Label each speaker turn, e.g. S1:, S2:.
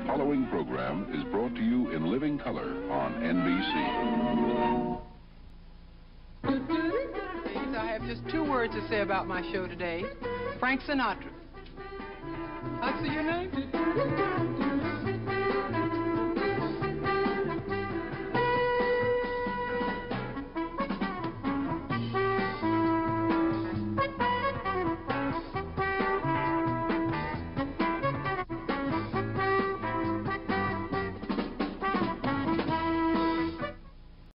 S1: following program is brought to you in living color on NBC.
S2: I have just 2 words to say about my show today. Frank Sinatra. I see your name?